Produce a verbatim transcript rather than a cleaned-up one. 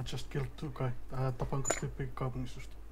just killed two guy. Äh, tapan kas tyyppiä kaupungissa just.